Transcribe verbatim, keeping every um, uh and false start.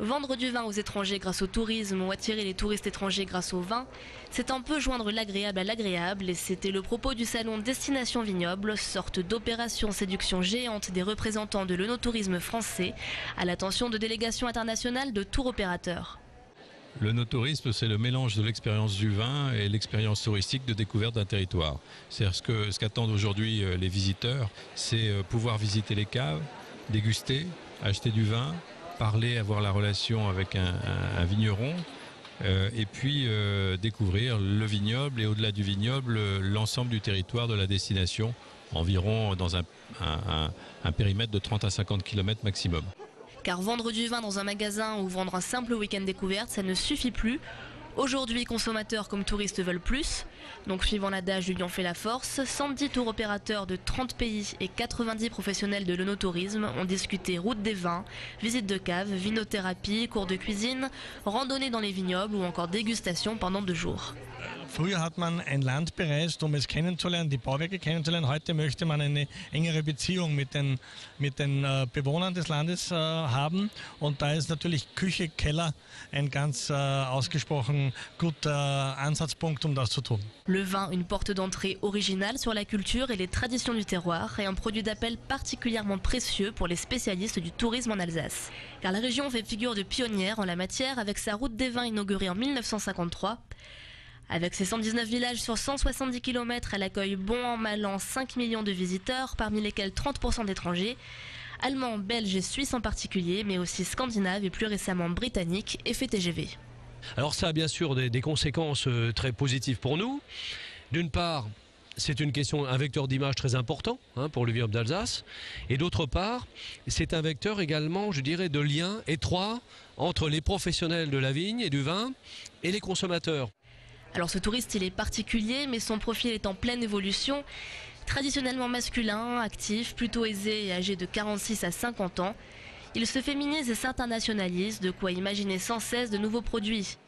Vendre du vin aux étrangers grâce au tourisme ou attirer les touristes étrangers grâce au vin, c'est un peu joindre l'agréable à l'agréable et c'était le propos du salon Destination Vignoble, sorte d'opération séduction géante des représentants de l'œnotourisme français à l'attention de délégations internationales de tour opérateurs. L'œnotourisme, c'est le mélange de l'expérience du vin et l'expérience touristique de découverte d'un territoire. C'est-à-dire ce que, ce qu'attendent aujourd'hui les visiteurs, c'est pouvoir visiter les caves, déguster, acheter du vin, parler, avoir la relation avec un, un, un vigneron euh, et puis euh, découvrir le vignoble et au-delà du vignoble, l'ensemble du territoire de la destination, environ dans un, un, un, un périmètre de trente à cinquante kilomètres maximum. Car vendre du vin dans un magasin ou vendre un simple week-end découverte, ça ne suffit plus. Aujourd'hui, consommateurs comme touristes veulent plus. Donc, suivant l'adage du lion fait la force, cent dix tours opérateurs de trente pays et quatre-vingt-dix professionnels de l'œnotourisme ont discuté route des vins, visite de cave, vinothérapie, cours de cuisine, randonnée dans les vignobles ou encore dégustation pendant deux jours. Früher hat man ein Land bereist, um es kennenzulernen, die Bauwerke kennenzulernen. Heute möchte man eine engere Beziehung mit den, mit den äh, Bewohnern des Landes äh, haben. Und da ist natürlich Küche, Keller ein ganz äh, ausgesprochen guter Ansatzpunkt, um das zu tun. Le vin, une porte d'entrée originale sur la culture et les traditions du terroir et un produit d'appel particulièrement précieux pour les spécialistes du tourisme en Alsace. Car la région fait figure de pionnière en la matière avec sa route des vins inaugurée en mille neuf cent cinquante-trois. Avec ses cent dix-neuf villages sur cent soixante-dix kilomètres, elle accueille bon an mal an cinq millions de visiteurs, parmi lesquels trente pour cent d'étrangers, allemands, belges et suisses en particulier, mais aussi scandinaves et plus récemment britanniques, effet T G V. Alors ça a bien sûr des, des conséquences très positives pour nous. D'une part, c'est une question, un vecteur d'image très important hein, pour le vignoble d'Alsace. Et d'autre part, c'est un vecteur également, je dirais, de lien étroit entre les professionnels de la vigne et du vin et les consommateurs. Alors ce touriste, il est particulier, mais son profil est en pleine évolution. Traditionnellement masculin, actif, plutôt aisé et âgé de quarante-six à cinquante ans, il se féminise et s'internationalise, de quoi imaginer sans cesse de nouveaux produits.